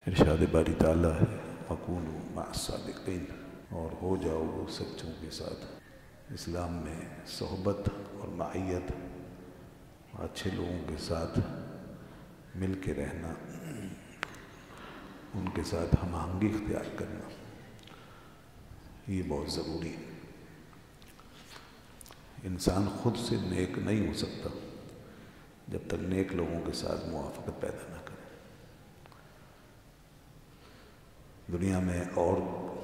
ارشاد باری تعالیٰ ہے وَكُونُوا مَعَ الصَّادِقِينَ، اور ہو جاؤ وہ سچوں کے ساتھ۔ اسلام میں صحبت اور معیت، اچھے لوگوں کے ساتھ مل کے رہنا، ان کے ساتھ ہم آہنگی اختیار کرنا، یہ بہت ضروری ہے۔ انسان خود سے نیک نہیں ہو سکتا جب تک نیک لوگوں کے ساتھ موافقت پیدا نہ کرے۔ دنیا میں اور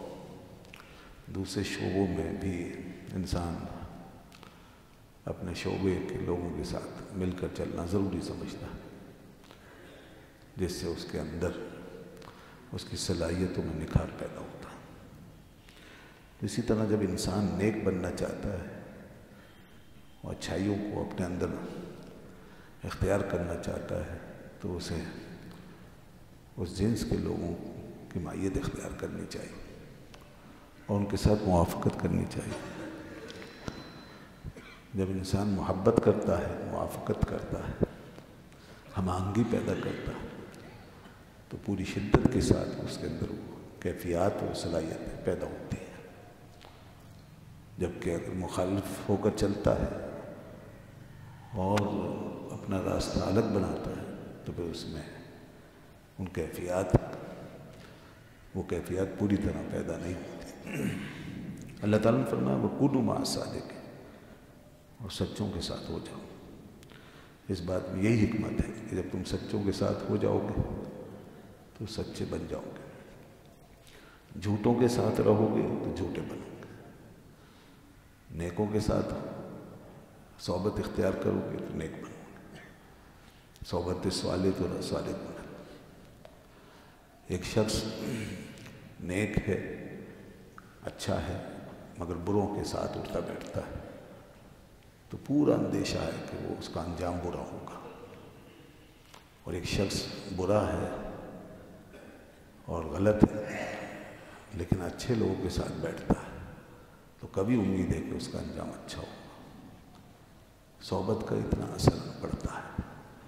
دوسرے شعبوں میں بھی انسان اپنے شعبے کے لوگوں کے ساتھ مل کر چلنا ضروری سمجھتا ہے، جس سے اس کے اندر اس کی صلاحیتوں میں نکھار پیدا ہوتا ہے۔ اسی طرح جب انسان نیک بننا چاہتا ہے اور اچھائیوں کو اپنے اندر اختیار کرنا چاہتا ہے تو اسے اس جنس کے لوگوں کی معیت اختیار کرنی چاہیے اور ان کے ساتھ موافقت کرنی چاہیے۔ جب انسان محبت کرتا ہے، موافقت کرتا ہے، ہم آہنگی پیدا کرتا ہے تو پوری شدت کے ساتھ اس کے اندر وہ کیفیات اور صلاحیتیں پیدا ہوتی ہیں۔ جبکہ اگر مخالف ہو کر چلتا ہے اور اپنا راستہ الگ بناتا ہے تو پھر اس میں وہ کیفیات پوری طرح پیدا نہیں ہوتی۔ اللہ تعالیٰ نے فرمایا وَكُونُوا مَعَ الصَّادِقِينَ، اور سچوں کے ساتھ ہو جاؤ۔ اس بات میں یہی حکمت ہے کہ جب تم سچوں کے ساتھ ہو جاؤ گے تو سچے بن جاؤ گے، جھوٹوں کے ساتھ رہو گے تو جھوٹے بنو گے، نیکوں کے ساتھ صحبت اختیار کرو گے تو نیک بنو گے۔ صحبت صالح و صالح بنو۔ ایک شخص نیک ہے، اچھا ہے، مگر بروں کے ساتھ اٹھتا بیٹھتا ہے تو پورا اندیشہ ہے کہ وہ اس کا انجام برا ہوگا۔ اور ایک شخص برا ہے اور غلط ہے لیکن اچھے لوگوں کے ساتھ بیٹھتا ہے تو کبھی امید ہے کہ اس کا انجام اچھا ہوگا۔ صحبت کا اتنا اثر پڑتا ہے۔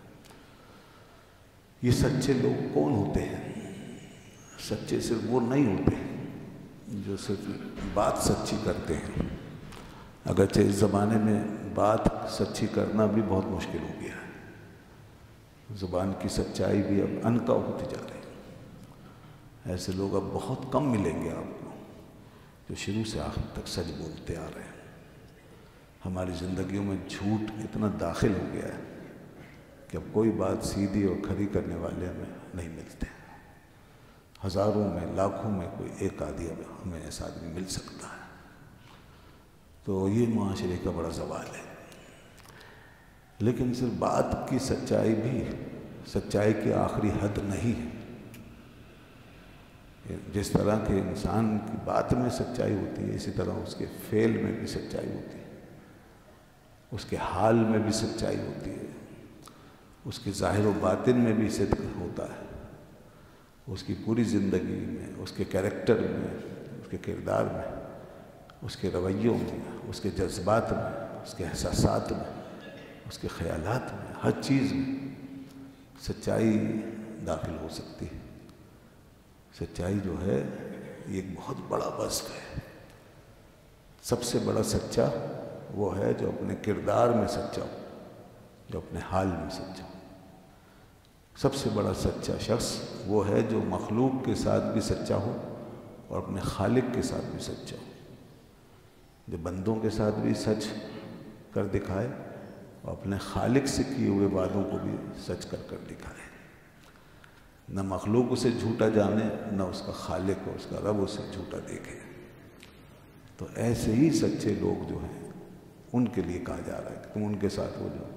یہ سچے لوگ کون ہوتے ہیں؟ سچے صرف وہ نہیں ہوتے جو صرف بات سچی کرتے ہیں، اگرچہ اس زمانے میں بات سچی کرنا بھی بہت مشکل ہو گیا ہے، زبان کی سچائی بھی اب عنقا ہوتی جا رہی ہے۔ ایسے لوگ اب بہت کم ملیں گے آپ کو جو شروع سے آخر تک سچ بولتے آ رہے ہیں۔ ہماری زندگیوں میں جھوٹ اتنا داخل ہو گیا ہے کہ اب کوئی بات سیدھی اور کھری کرنے والے ہمیں نہیں ملتے۔ ہزاروں میں، لاکھوں میں کوئی ایک آدھی ہمیں ایسا آدمی مل سکتا ہے۔ تو یہ معاشرے کا بڑا زوال ہے۔ لیکن صرف بات کی سچائی بھی سچائی کی آخری حد نہیں ہے۔ جس طرح کہ انسان کی بات میں سچائی ہوتی ہے، اسی طرح اس کے فعل میں بھی سچائی ہوتی ہے، اس کے حال میں بھی سچائی ہوتی ہے، اس کے ظاہر و باطن میں بھی صدق ہوتا ہے، اس کی پوری زندگی میں، اس کے کیریکٹر میں، اس کے کردار میں، اس کے رویوں میں، اس کے جذبات میں، اس کے احساسات میں، اس کے خیالات میں، ہر چیز میں سچائی داخل ہو سکتی ہے۔ سچائی جو ہے یہ ایک بہت بڑا وصف ہے۔ سب سے بڑا سچا وہ ہے جو اپنے کردار میں سچا ہو، جو اپنے حال میں سچا ہو۔ سب سے بڑا سچا شخص وہ ہے جو مخلوق کے ساتھ بھی سچا ہو اور اپنے خالق کے ساتھ بھی سچا ہو، جو بندوں کے ساتھ بھی سچ کر دکھائے اور اپنے خالق سے کیے ہوئے وعدوں کو بھی سچ کر کر دکھائے۔ نہ مخلوق اسے جھوٹا جانے، نہ اس کا خالق اور اس کا رب اسے جھوٹا دیکھے۔ تو ایسے ہی سچے لوگ جو ہیں ان کے لیے کہا جا رہا ہے کہ تم ان کے ساتھ ہو جاؤ۔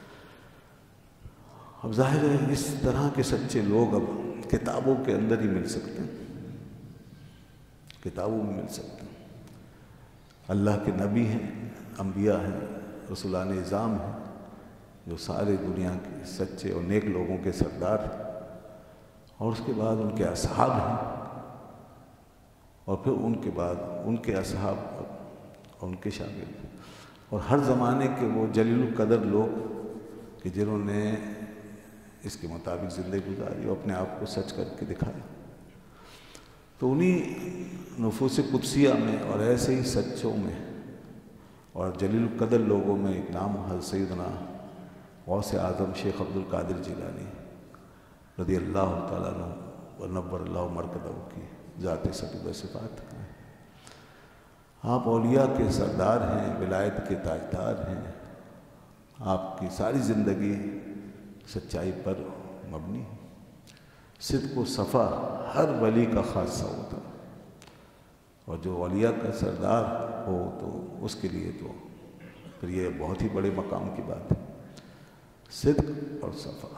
اب ظاہر ہے اس طرح کے سچے لوگ اب کتابوں کے اندر ہی مل سکتے ہیں، کتابوں میں مل سکتے ہیں۔ اللہ کے نبی ہیں، انبیاء ہیں، رسولان اعظام ہیں جو سارے دنیا کے سچے اور نیک لوگوں کے سردار ہیں، اور اس کے بعد ان کے اصحاب ہیں، اور پھر ان کے بعد ان کے اصحاب اور ان کے شاگرد، اور ہر زمانے کے وہ جلیل القدر لوگ کہ جنہوں نے اس کے مطابق زندگی گزاری اور اپنے آپ کو سچ کر کے دکھایا۔ تو انہی نفوس قدسیہ میں اور ایسے ہی سچوں میں اور جلیل القدر لوگوں میں ایک نام حضرت سیدنا غوث اعظم شیخ عبد القادر جیلانی رضی اللہ تعالیٰ عنہ ونور اللہ مرکزہ کی ذات صفت و صفات ہیں۔ آپ اولیاء کے سردار ہیں، ولایت کے تاجدار ہیں۔ آپ کی ساری زندگی سچائی پر مبنی ہے۔ صدق و صفا ہر ولی کا خاصہ ہوتا ہے، اور جو اولیاء کا سردار ہو تو اس کے لیے تو پھر یہ بہت ہی بڑے مقام کی بات ہے۔ صدق اور صفا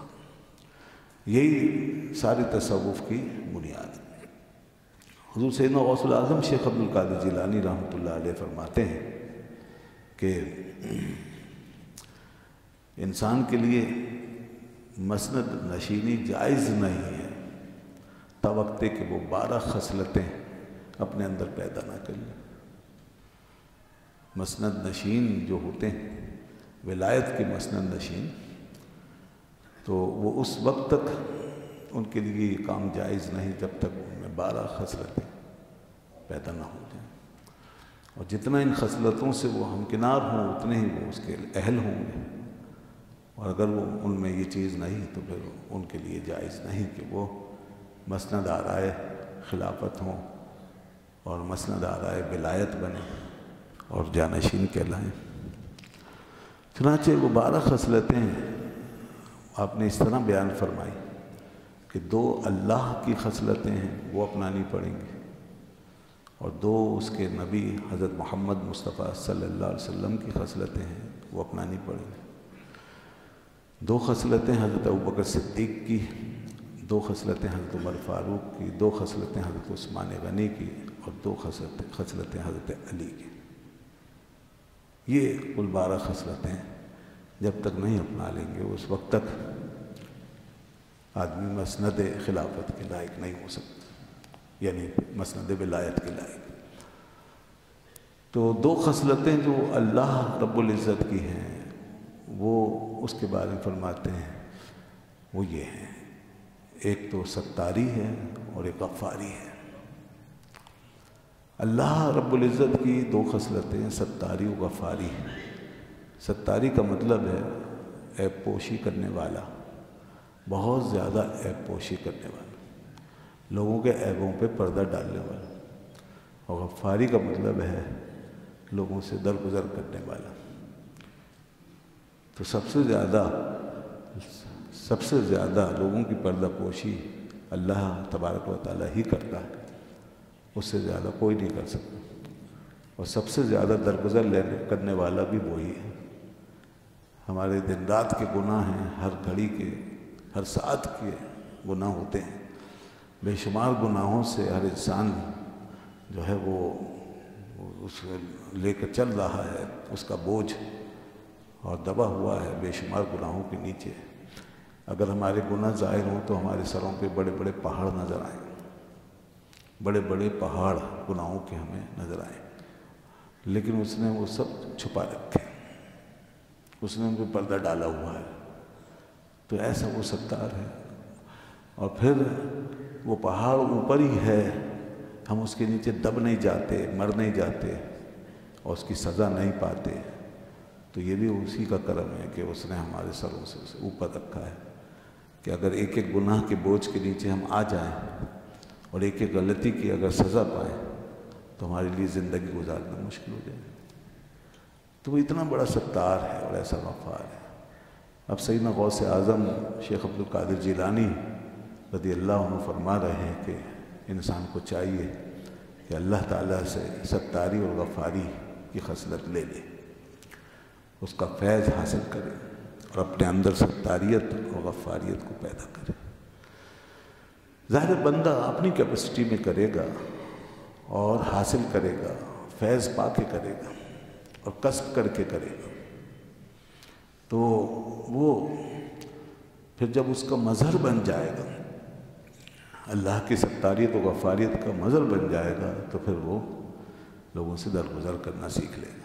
یہی سارے تصوف کی بنیاد ہے۔ حضور سیدنا غوث الاعظم شیخ عبد القادر جیلانی رحمۃ اللہ علیہ فرماتے ہیں کہ انسان کے لیے مسند نشینی جائز نہیں ہے توقع کہ وہ 12 خصلتیں اپنے اندر پیدا نہ کر لیں۔ مسند نشین جو ہوتے ہیں، ولایت کے مسند نشین، تو وہ اس وقت تک ان کے لیے یہ کام جائز نہیں جب تک ان میں 12 خصلتیں پیدا نہ ہو جائیں، اور جتنا ان خصلتوں سے وہ ہمکنار ہوں اتنے ہی وہ اس کے اہل ہوں گے، اور اگر وہ ان میں یہ چیز نہیں تو پھر ان کے لیے جائز نہیں کہ وہ مسند آرائے خلافت ہوں اور مسند آرائے ولایت بنے اور جانشین کہلائیں۔ چنانچہ وہ 12 خصلتیں آپ نے اس طرح بیان فرمائی کہ 2 اللہ کی خصلتیں ہیں وہ اپنانی پڑیں گی، اور 2 اس کے نبی حضرت محمد مصطفیٰ صلی اللہ علیہ وسلم کی خصلتیں ہیں وہ اپنانی پڑیں گی۔ 2 خصلتیں حضرت ابوبکر صدیق کی، 2 خصلتیں حضرت عمر فاروق کی، 2 خصلتیں حضرت عثمان غنی کی، اور 2 خصلتیں حضرت علی کی۔ یہ کل 12 خصلتیں جب تک نہیں اپنا لیں گے اس وقت تک آدمی مسند خلافت کے لائق نہیں ہو سکتا، یعنی مسند ولایت کے لائق۔ تو 2 خصلتیں جو اللہ رب العزت کی ہیں وہ اس کے بارے میں فرماتے ہیں، وہ یہ ہیں، ایک تو ستاری ہے اور ایک غفاری ہے۔ اللہ رب العزت کی 2 خصلتیں ستاری و غفاری ہیں۔ ستاری کا مطلب ہے عیب پوشی کرنے والا، بہت زیادہ عیب پوشی کرنے والا، لوگوں کے عیبوں پہ پردہ ڈالنے والا، اور غفاری کا مطلب ہے لوگوں سے درگزر کرنے والا۔ تو سب سے زیادہ لوگوں کی پردہ پوشی اللہ تبارک و تعالیٰ ہی کرتا ہے، اس سے زیادہ کوئی نہیں کر سکتا، اور سب سے زیادہ درگزر کرنے والا بھی وہی ہے۔ ہمارے دن رات کے گناہ ہیں، ہر گھڑی کے، ہر ساعت کے گناہ ہوتے ہیں، بے شمار گناہوں سے ہر انسان جو ہے وہ اس لے کر چل رہا ہے، اس کا بوجھ اور دبا ہوا ہے بے شمار گناہوں کے نیچے۔ اگر ہمارے گناہ ظاہر ہوں تو ہمارے سروں پہ بڑے بڑے پہاڑ نظر آئیں، بڑے بڑے پہاڑ گناہوں کے ہمیں نظر آئیں، لیکن اس نے وہ سب چھپا رکھے، اس نے ان پہ پردہ ڈالا ہوا ہے۔ تو ایسا وہ ستار ہے، اور پھر وہ پہاڑ اوپر ہی ہے، ہم اس کے نیچے دب نہیں جاتے، مر نہیں جاتے، اور اس کی سزا نہیں پاتے۔ تو یہ بھی اسی کا کرم ہے کہ اس نے ہمارے سروں سے اسے اوپر رکھا ہے، کہ اگر ایک ایک گناہ کے بوجھ کے نیچے ہم آ جائیں اور ایک ایک غلطی کی اگر سزا پائیں تو ہمارے لیے زندگی گزارنا مشکل ہو جائے۔ تو وہ اتنا بڑا ستار ہے اور ایسا غفار ہے۔ اب سیدنا غوث اعظم شیخ عبد القادر جیلانی رضی اللہ عنہ فرما رہے ہیں کہ انسان کو چاہیے کہ اللہ تعالیٰ سے ستاری اور غفاری کی خصلت لے لے، اس کا فیض حاصل کرے اور اپنے اندر ستاریت اور غفاریت کو پیدا کرے۔ ظاہر بندہ اپنی کیپیسٹی میں کرے گا اور حاصل کرے گا، فیض پا کے کرے گا اور کسب کر کے کرے گا، تو وہ پھر جب اس کا مظہر بن جائے گا، اللہ کی ستاریت و غفاریت کا مظہر بن جائے گا، تو پھر وہ لوگوں سے درگزر کرنا سیکھ لے گا،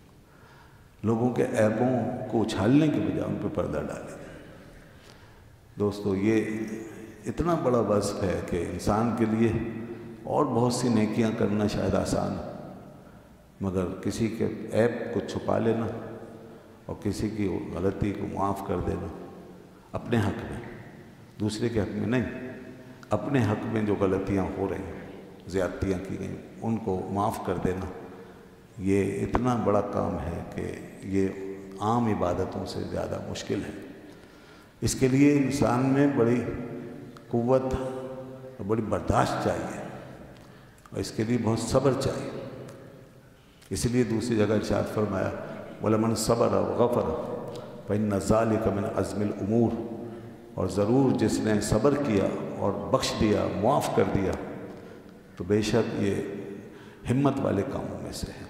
لوگوں کے عیبوں کو اچھالنے کے بجائے ان پہ پردہ ڈالے گا۔ دوستو یہ اتنا بڑا وصف ہے کہ انسان کے لیے اور بہت سی نیکیاں کرنا شاید آسان ہے، مگر کسی کے عیب کو چھپا لینا اور کسی کی غلطی کو معاف کر دینا اپنے حق میں، دوسرے کے حق میں نہیں، اپنے حق میں جو غلطیاں ہو رہی ہیں، زیادتیاں کی گئیں، ان کو معاف کر دینا، یہ اتنا بڑا کام ہے کہ یہ عام عبادتوں سے زیادہ مشکل ہے۔ اس کے لیے انسان میں بڑی قوت اور بڑی برداشت چاہیے، اور اس کے لیے بہت صبر چاہیے۔ اس لیے دوسری جگہ ارشاد فرمایا وَلَمَنْ صَبَرَ وَغَفَرَ فَإِنَّ ذَلِكَ مِنْ عَزْمِ الْأُمُورِ، اور ضرور جس نے صبر کیا اور بخش دیا، معاف کر دیا، تو بے شک یہ ہمت والے کاموں میں سے ہے۔